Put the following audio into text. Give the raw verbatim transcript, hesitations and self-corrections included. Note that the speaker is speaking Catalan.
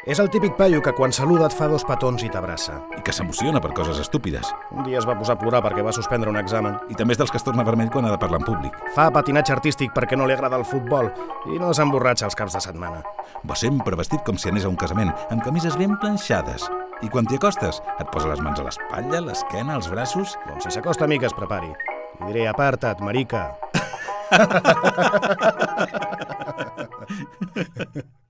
És el típic paio que quan saluda et fa dos petons i t'abraça. I que s'emociona per coses estúpides. Un dia es va posar a plorar perquè va suspendre un examen. I també és dels que es torna vermell quan ha de parlar en públic. Fa patinatge artístic perquè no li agrada el futbol i no s'emborratxa els caps de setmana. Va sempre vestit com si anés a un casament, amb camises ben planxades. I quan t'hi acostes, et posa les mans a l'espatlla, l'esquena, els braços... Doncs si s'acosta a mi que es prepari. Li diré, aparta't, marica.